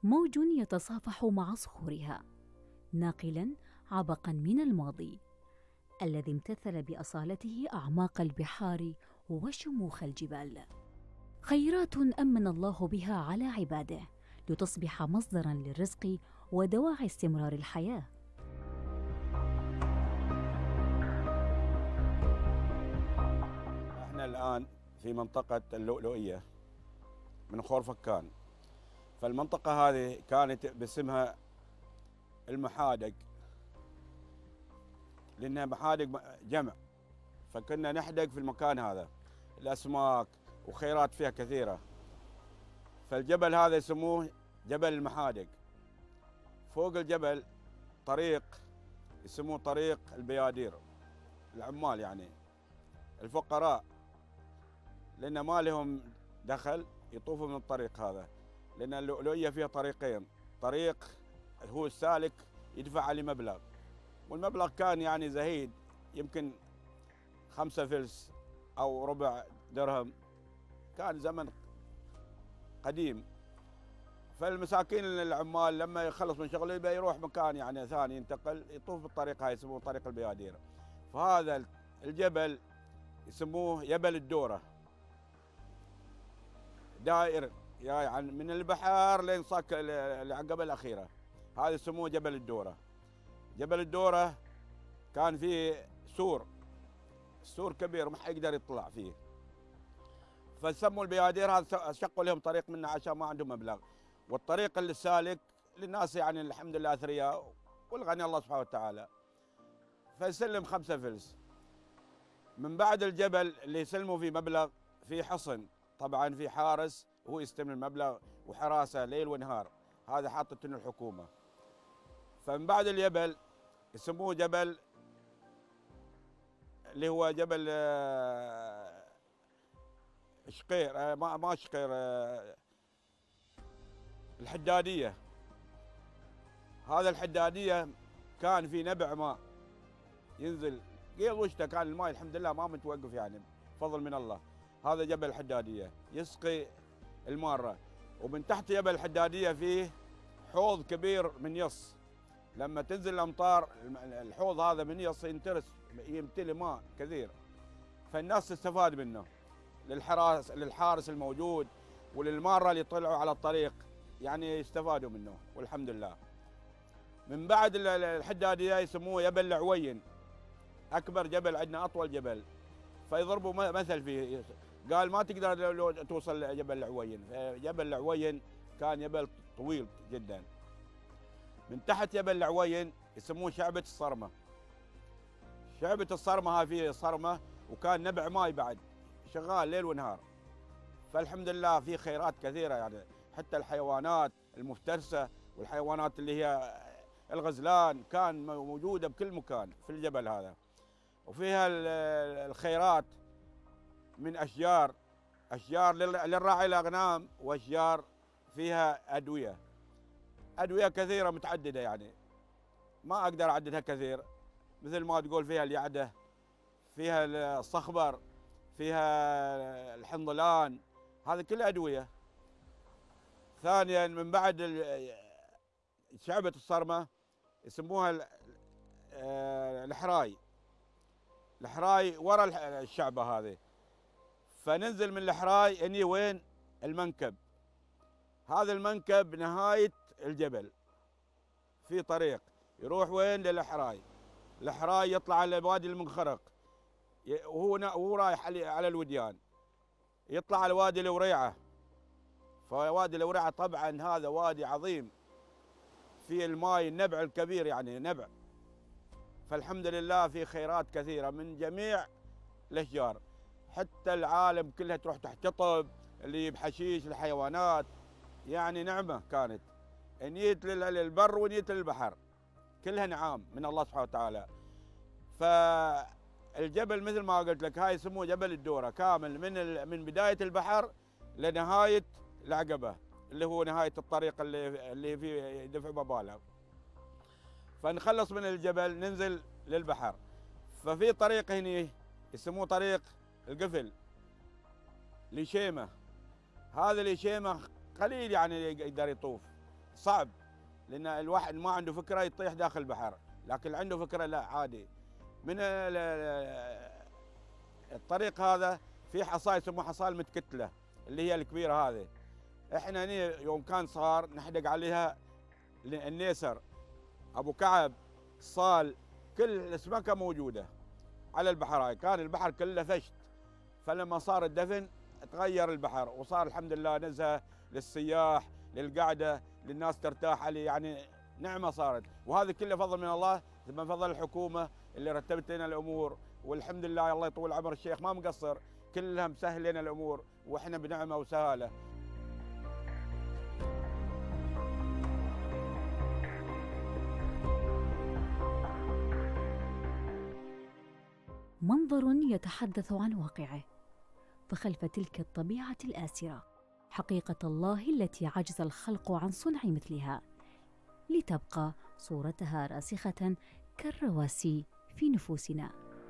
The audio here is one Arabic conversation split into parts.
موج يتصافح مع صخورها، ناقلا عبقا من الماضي الذي امتثل بأصالته أعماق البحار وشموخ الجبال. خيرات أمن الله بها على عباده لتصبح مصدرا للرزق ودواعي استمرار الحياة. احنا الآن في منطقة اللؤلؤية من خورفكان. فالمنطقة هذه كانت باسمها المحادق، لأنها محادق جمع، فكنا نحدق في المكان هذا الأسماك وخيرات فيها كثيرة. فالجبل هذا يسموه جبل المحادق. فوق الجبل طريق يسموه طريق البيادير، العمال يعني الفقراء، لأن ما لهم دخل يطوفوا من الطريق هذا، لأن اللؤلؤية فيها طريقين. طريق هو السالك يدفع عليه مبلغ، والمبلغ كان يعني زهيد، يمكن 5 فلس أو ربع درهم، كان زمن قديم. فالمساكين العمال لما يخلص من شغله يبي يروح مكان يعني ثاني ينتقل، يطوف بالطريق هاي يسموه طريق البيادير. فهذا الجبل يسموه جبل الدورة، دائر يعني من البحر لين صاك العقبة الأخيرة، هذا يسموه جبل الدورة. جبل الدورة كان فيه سور كبير ما يقدر يطلع فيه، فسموا البيادير هذا، شقوا لهم طريق منه عشان ما عندهم مبلغ. والطريق اللي السالك للناس يعني الحمد لله اثرياء والغني الله سبحانه وتعالى، فيسلم 5 فلس. من بعد الجبل اللي يسلموا فيه مبلغ، في حصن طبعا، في حارس وهو يستلم المبلغ وحراسه ليل ونهار، هذا حاطته الحكومه. فمن بعد الجبل يسموه جبل اللي هو جبل شقير، ما شقير، الحدادية. هذا الحدادية كان في نبع ماء ينزل قيل وشته، كان الماء الحمد لله ما متوقف يعني فضل من الله. هذا جبل الحدادية يسقي المارة. ومن تحت جبل الحدادية فيه حوض كبير من يص، لما تنزل الأمطار الحوض هذا من يص ينترس يمتلي ماء كثير، فالناس تستفاد منه للحارس الموجود وللمارة اللي طلعوا على الطريق يعني يستفادوا منه والحمد لله. من بعد الحدادية يسموه جبل العوين، أكبر جبل عندنا، أطول جبل، فيضربوا مثل فيه، قال ما تقدر لو توصل جبل العوين. جبل العوين كان جبل طويل جدا. من تحت جبل العوين يسموه شعبة الصرمة. شعبة الصرمة ها فيه صرمة، وكان نبع ماي بعد شغال ليل ونهار. فالحمد لله في خيرات كثيرة يعني، حتى الحيوانات المفترسة والحيوانات اللي هي الغزلان كان موجودة بكل مكان في الجبل هذا. وفيها الخيرات من أشجار للراعي الأغنام، وأشجار فيها أدوية كثيرة متعددة يعني ما أقدر أعددها كثير، مثل ما تقول فيها اليعدة، فيها الصخبر، فيها الحنظلان، هذا كله أدوية. ثانيا من بعد شعبة الصرمة يسموها الحراي. الحراي ورا الشعبة هذه، فننزل من الحراي اني وين المنكب. هذا المنكب نهاية الجبل، في طريق يروح وين للحراي. الحراي يطلع على وادي المنخرق، وهو رايح على الوديان، يطلع على وادي الوريعة. فوادي الوريعة طبعا هذا وادي عظيم في الماء النبع الكبير يعني نبع. فالحمد لله في خيرات كثيرة من جميع الأشجار، حتى العالم كلها تروح تحتطب، اللي بحشيش الحيوانات، يعني نعمة كانت، نيت للبر ونيت للبحر، كلها نعام من الله سبحانه وتعالى. فالجبل مثل ما قلت لك هاي يسموه جبل الدورة كامل، من بداية البحر لنهاية العقبة اللي هو نهاية الطريق اللي فيه دفع ببالة. فنخلص من الجبل ننزل للبحر. ففي طريق هنا يسموه طريق القفل لشيمة. هذا لشيمة قليل يعني يقدر يطوف، صعب، لان الواحد ما عنده فكره يطيح داخل البحر، لكن اللي عنده فكره لا عادي. من الطريق هذا في حصايل يسموها حصائل متكتله اللي هي الكبيره هذه. احنا هني يوم كان صار نحدق عليها النيسر، ابو كعب، صال، كل الاسماك موجوده على البحر هاي. كان البحر كله فشت، فلما صار الدفن تغير البحر وصار الحمد لله نزهه للسياح، للقعده، للناس ترتاح عليه، يعني نعمه صارت. وهذا كله فضل من الله، من فضل الحكومه اللي رتبت لنا الامور، والحمد لله الله يطول عمر الشيخ ما مقصر، كلها مسهل لنا الامور واحنا بنعمه وسهاله. منظر يتحدث عن واقعه، فخلف تلك الطبيعة الآسرة حقيقة الله التي عجز الخلق عن صنع مثلها، لتبقى صورتها راسخة كالرواسي في نفوسنا.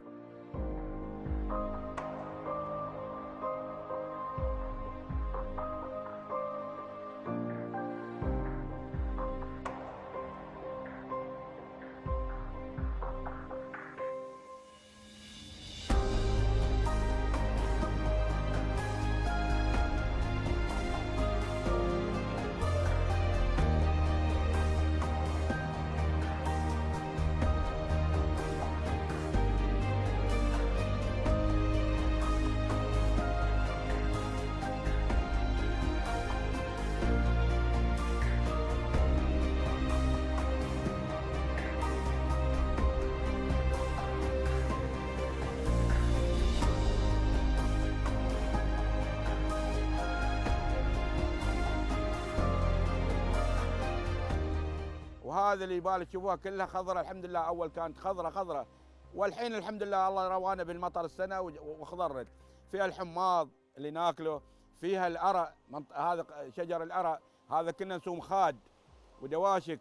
وهذا اللي يبالك تشوفوها كلها خضرة الحمد لله. اول كانت خضرة والحين الحمد لله الله روانا بالمطر السنه وخضرت. فيها الحماض اللي ناكله، فيها الأرى، هذا شجر الأرى هذا كنا نسوم خاد ودواشك،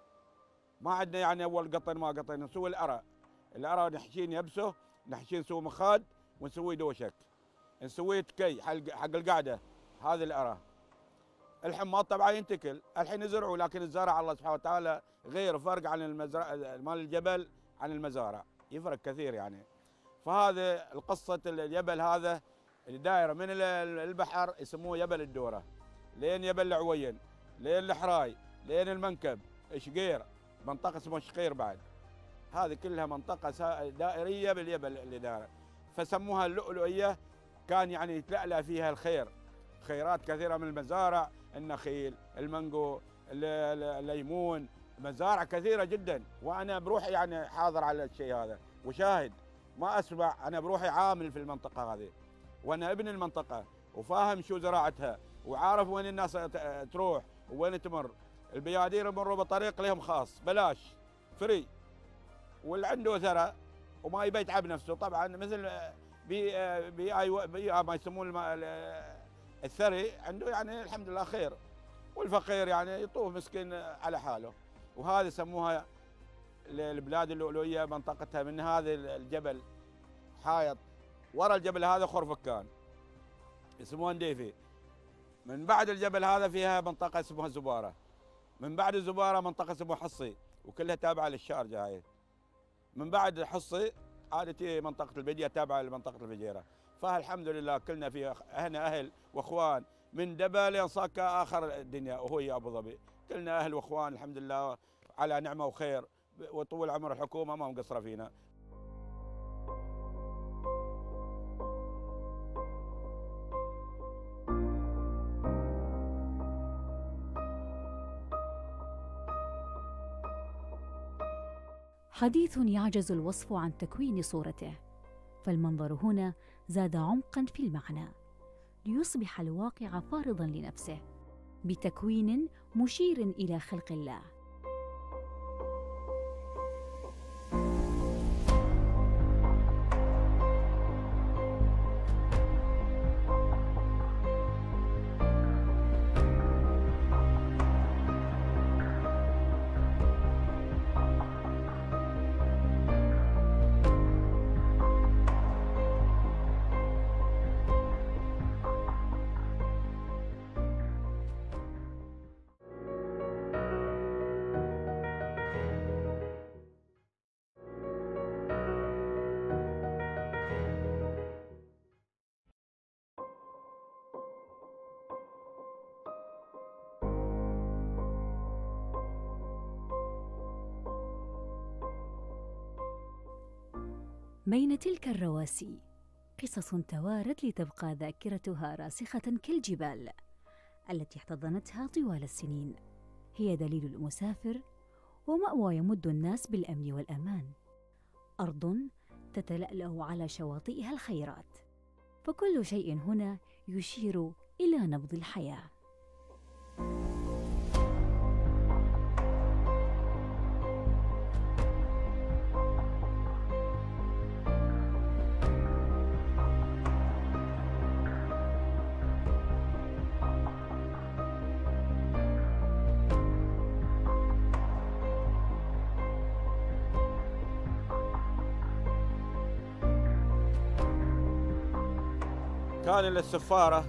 ما عندنا يعني اول قطن ما قطن، نسوي الأرى نحشين يبسه، نحشين نسوي خاد ونسوي دوشك، نسويه تكي حق القعده. هذا الأرى. الحماض طبعا ينتكل، الحين يزرعوا، لكن الزرع الله سبحانه وتعالى غير، فرق عن المزرعه مال الجبل عن المزارع، يفرق كثير يعني. فهذا القصه الجبل هذا اللي دايره من البحر يسموه جبل الدوره، لين جبل العوين، لين الحراي، لين المنكب، شقير، منطقه اسمها شقير بعد. هذه كلها منطقه دائريه بالجبل اللي دايره، فسموها اللؤلؤيه. كان يعني يتلألأ فيها الخير، خيرات كثيره من المزارع، النخيل، المانجو، الليمون، مزارع كثيره جدا. وانا بروحي يعني حاضر على الشيء هذا وشاهد، ما اسمع، انا بروحي عامل في المنطقه هذه، وانا ابن المنطقه وفاهم شو زراعتها، وعارف وين الناس تروح وين تمر. البيادير يمروا بطريق لهم خاص بلاش فري، واللي عنده ثرى وما يبي يتعب نفسه طبعا، مثل بي ما يسمون الثري عنده يعني الحمد لله خير، والفقير يعني يطوف مسكين على حاله. وهذه يسموها البلاد اللؤلؤيه، منطقتها من هذا الجبل حايط، ورا الجبل هذا خرفكان يسموها نديفي. من بعد الجبل هذا فيها منطقه اسمها زباره، من بعد الزباره منطقه اسمها حصي، وكلها تابعه للشارجه هاي. من بعد حصي عادتي منطقه البديه تابعه لمنطقه الفجيره. فالحمد لله كلنا فيها هنا اهل واخوان، من دبل ينصاكا اخر الدنيا وهو ابو ظبي، كلنا اهل واخوان الحمد لله على نعمه وخير، وطول عمر الحكومه ما مقصره فينا. حديث يعجز الوصف عن تكوين صورته، فالمنظر هنا زاد عمقا في المعنى ليصبح الواقع فارضا لنفسه بتكوين مشير إلى خلق الله. بين تلك الرواسي قصص توارت لتبقى ذاكرتها راسخة كالجبال التي احتضنتها طوال السنين. هي دليل المسافر ومأوى يمد الناس بالأمن والأمان، أرض تتلألأ على شواطئها الخيرات، فكل شيء هنا يشير إلى نبض الحياة. كان السفارة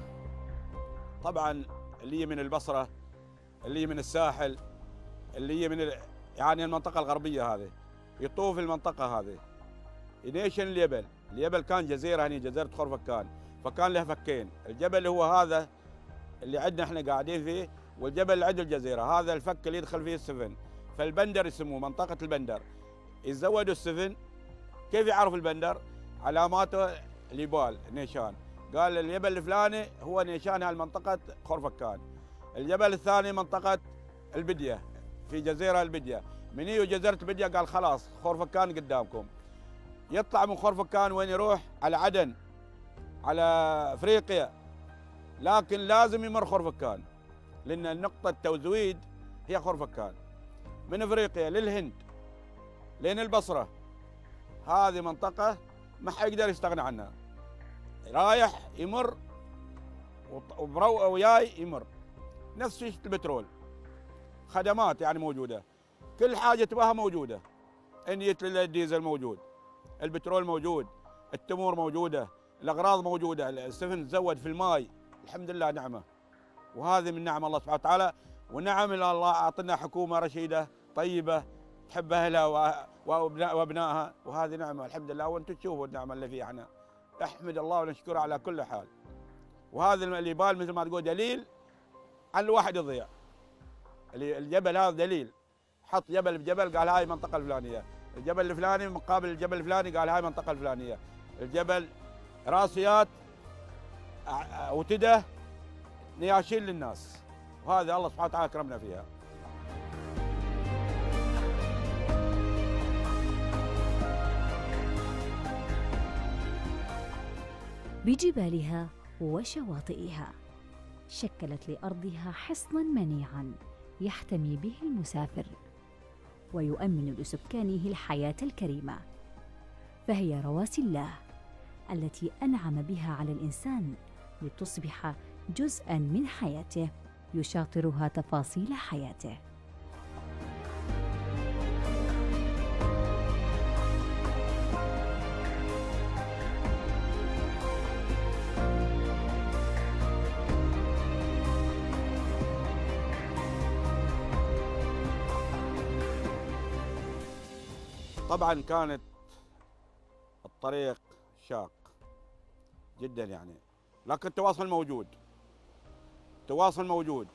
طبعا اللي هي من البصرة، اللي هي من الساحل، اللي هي من يعني المنطقة الغربية هذه، يطوف المنطقة هذه ينيشن الجبل. الجبل كان جزيرة هني، جزيرة خرفكان، فكان له فكين، الجبل اللي هو هذا اللي عندنا احنا قاعدين فيه، والجبل اللي عند الجزيرة، هذا الفك اللي يدخل فيه السفن، فالبندر يسموه منطقة البندر. يتزودوا السفن، كيف يعرف البندر؟ علاماته الجبال نيشان، قال الجبل الفلاني هو نيشان هالمنطقة خرفكان، الجبل الثاني منطقة البدية في جزيرة البدية، من هي جزيرة البدية قال خلاص خرفكان قدامكم. يطلع من خرفكان وين يروح؟ على عدن، على افريقيا، لكن لازم يمر خرفكان لان النقطة التزويد هي خرفكان. من افريقيا للهند لين البصرة، هذه منطقة ما حيقدر يستغنى عنها، رايح يمر وبروقه وياي يمر. نفس شيء البترول، خدمات يعني موجوده، كل حاجه تباها موجوده، انيه الديزل موجود، البترول موجود، التمور موجوده، الاغراض موجوده، السفن تزود في الماء، الحمد لله نعمه. وهذه من نعم الله سبحانه وتعالى، ونعم الله اعطنا حكومه رشيده طيبه تحب اهلها وابنائها، وهذه نعمه الحمد لله. وانتم تشوفوا النعمه اللي فيها احنا، احمد الله ونشكره على كل حال. وهذا الجبال مثل ما تقول دليل عن الواحد يضيع. الجبل هذا دليل، حط جبل بجبل قال هاي المنطقه الفلانيه، الجبل الفلاني مقابل الجبل الفلاني قال هاي المنطقه الفلانيه، الجبل راسيات اوتده نياشين للناس، وهذا الله سبحانه وتعالى اكرمنا فيها. بجبالها وشواطئها شكلت لأرضها حصناً منيعاً يحتمي به المسافر ويؤمن لسكانه الحياة الكريمة، فهي رواسي الله التي أنعم بها على الإنسان لتصبح جزءاً من حياته يشاطرها تفاصيل حياته. طبعا كانت الطريق شاق جدا يعني، لكن التواصل موجود، التواصل موجود،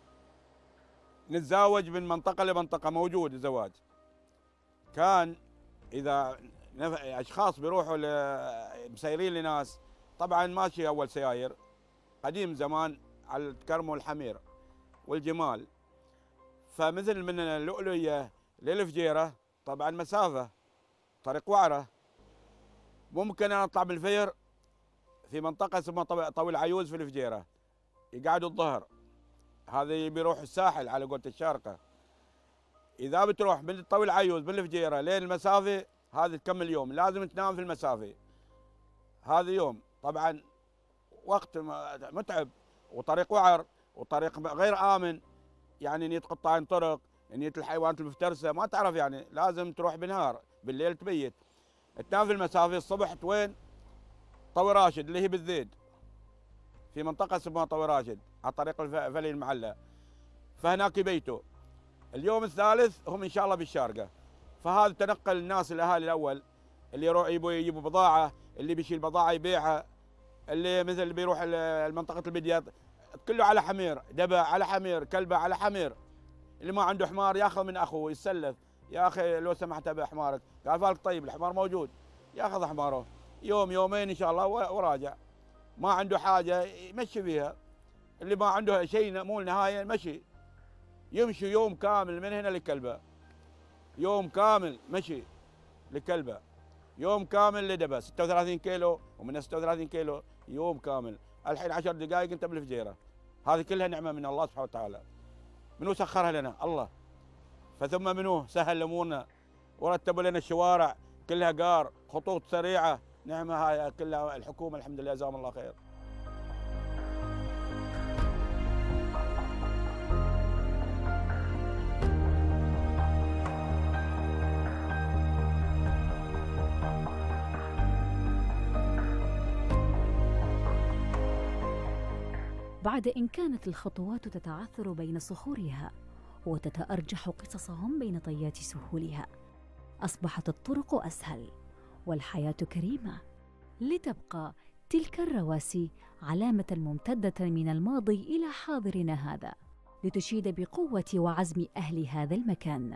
نتزاوج من منطقة لمنطقة، موجود الزواج. كان إذا أشخاص بيروحوا مسيرين لناس، طبعا ماشي أول سياير قديم زمان على الكرم والحمير والجمال، فمثل من اللؤلؤية للفجيرة طبعا مسافة، طريق وعرة. ممكن أنا أطلع بالفجر في منطقة اسمها طويل عيوز في الفجيرة، يقعدوا الظهر، هذا بيروح الساحل على قولة الشارقة. إذا بتروح من طويل عيوز من الفجيرة لين المسافة هذه تكمل يوم، لازم تنام في المسافة، هذا يوم. طبعا وقت متعب، وطريق وعر، وطريق غير آمن، يعني نية قطاعين طرق، نية الحيوانات المفترسة ما تعرف، يعني لازم تروح بالنهار، بالليل تبيت. تنام في المسافة، الصبح وين؟ طوي راشد اللي هي بالذيد، في منطقة اسمها طوي راشد على طريق الفلي المعلى، فهناك يبيتوا. اليوم الثالث هم إن شاء الله بالشارقة. فهذا تنقل الناس الأهالي الأول اللي يروح يجيبوا بضاعة، اللي بيشيل بضاعة يبيعها، اللي مثل اللي بيروح المنطقة البديات، كله على حمير، دبا على حمير، كلبة على حمير. اللي ما عنده حمار ياخذ من أخوه يتسلف، يا أخي لو سمحت بحمارك، قال فالك طيب الحمار موجود، ياخذ حماره يوم يومين ان شاء الله وراجع. ما عنده حاجه يمشي فيها، اللي ما عنده شيء مو النهايه مشي، يمشي يوم كامل من هنا لكلبه، يوم كامل مشي لكلبه، يوم كامل لدبه 36 كيلو، ومن 36 كيلو يوم كامل. الحين 10 دقائق انت بالفجيره. هذه كلها نعمه من الله سبحانه وتعالى. منو سخرها لنا؟ الله. فثم منو سهل امورنا ورتب لنا الشوارع كلها قار، خطوط سريعه، نعمه هاي كلها الحكومه الحمد لله جزاهم الله خير. بعد إن كانت الخطوات تتعثر بين صخورها وتتأرجح قصصهم بين طيات سهولها، أصبحت الطرق أسهل والحياة كريمة، لتبقى تلك الرواسي علامة ممتدة من الماضي إلى حاضرنا هذا، لتشيد بقوة وعزم أهل هذا المكان.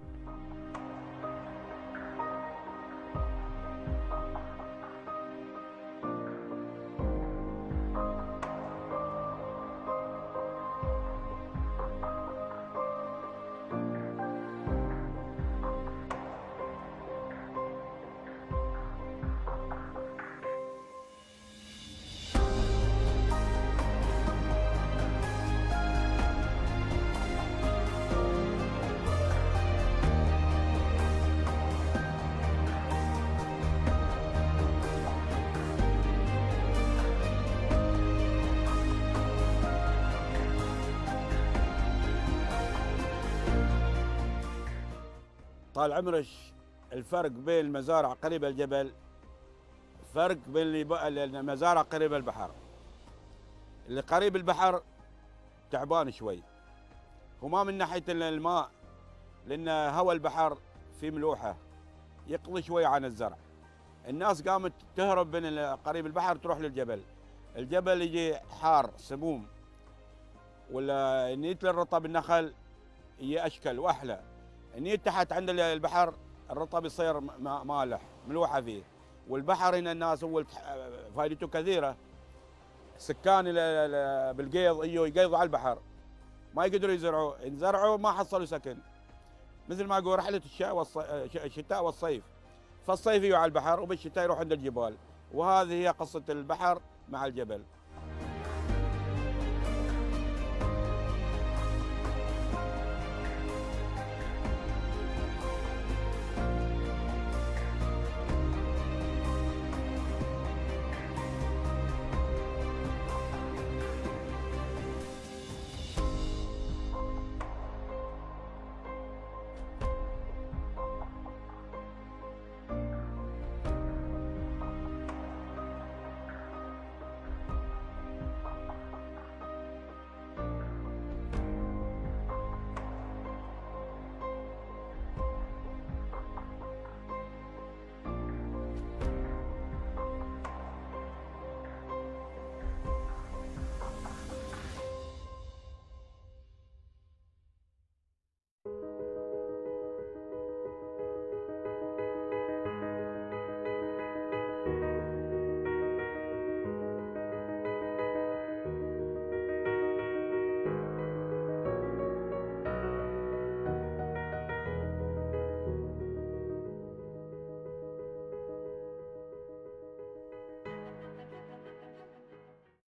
طال عمرك الفرق بين المزارع قريبة الجبل فرق بين المزارع قريبة البحر. اللي قريب البحر تعبان شوي، وما من ناحية الماء، لأن هواء البحر في ملوحة يقضي شوي عن الزرع. الناس قامت تهرب من قريب البحر تروح للجبل. الجبل يجي حار سموم، ولا نيت للرطب النخل هي أشكل وأحلى. نيت تحت عند البحر الرطب يصير مالح ملوحة فيه. والبحر هنا الناس هو فائدته كثيرة. سكان بالقيض يجوا يقيضوا على البحر، ما يقدروا يزرعوا، إن زرعوا ما حصلوا سكن. مثل ما أقول رحلة الشتاء والصيف، فالصيف يجوا على البحر وبالشتاء يروح عند الجبال. وهذه هي قصة البحر مع الجبل.